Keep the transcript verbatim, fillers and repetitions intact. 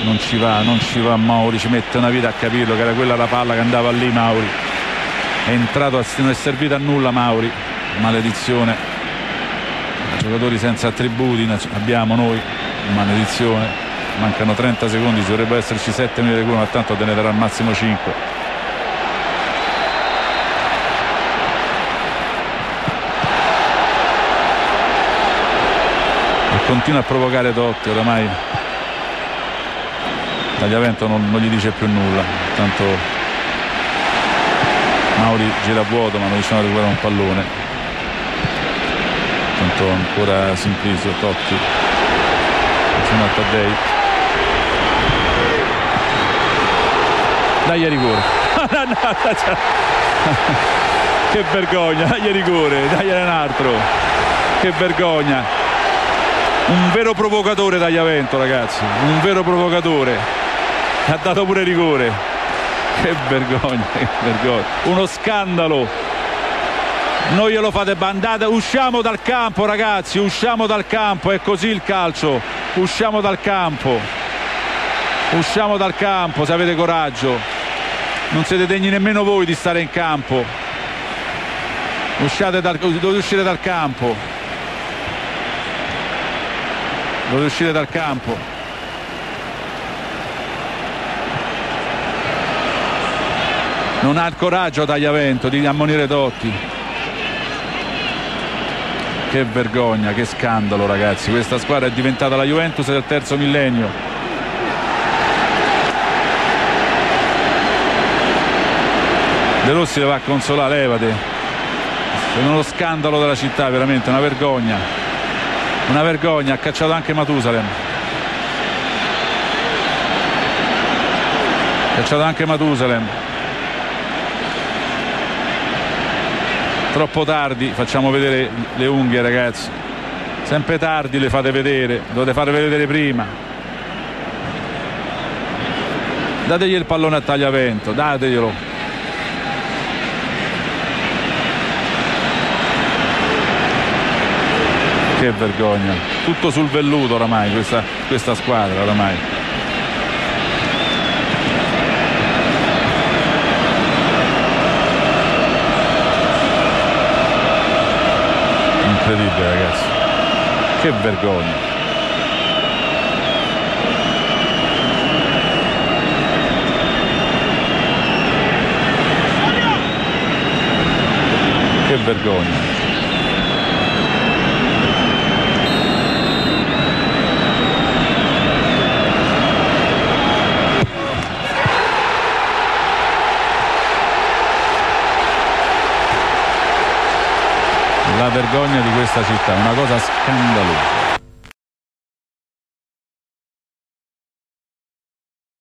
non ci va, non ci va Mauri, ci mette una vita a capirlo che era quella la palla che andava lì. Mauri è entrato, non è servito a nulla Mauri, maledizione. Giocatori senza attributi abbiamo noi, maledizione. Mancano trenta secondi, ci dovrebbe esserci sette minuti di recupero, ma tanto te ne darà al massimo cinque. E continua a provocare Totti oramai. Tagliavento non, non gli dice più nulla, tanto Mauri gira a vuoto ma non riusciamo a recuperare un pallone. Tanto ancora Simplicio, Totti vicino a Taddei. Dai a rigore. Che vergogna, dai a rigore, dai un altro. Che vergogna. Un vero provocatore Tagliavento, ragazzi, un vero provocatore. Ha dato pure rigore. Che vergogna, che vergogna. Uno scandalo. Non glielo fate bandate. Usciamo dal campo, ragazzi, usciamo dal campo. È così il calcio. Usciamo dal campo. Usciamo dal campo se avete coraggio. Non siete degni nemmeno voi di stare in campo. Usciate dal, dovete uscire dal campo. Dovete uscire dal campo. Non ha il coraggio Tagliavento di ammonire Totti. Che vergogna, che scandalo, ragazzi. Questa squadra è diventata la Juventus del terzo millennio. De Rossi le va a consolare, levate. È uno scandalo della città, veramente una vergogna. Una vergogna, ha cacciato anche Matusalem. Ha cacciato anche Matusalem. Troppo tardi, facciamo vedere le unghie, ragazzi. Sempre tardi le fate vedere, dovete fare vedere prima. Dategli il pallone a Tagliavento, dateglielo. Che vergogna, tutto sul velluto oramai questa, questa squadra oramai. Incredibile, ragazzi, che vergogna. Che vergogna. La vergogna di questa città, una cosa scandalosa.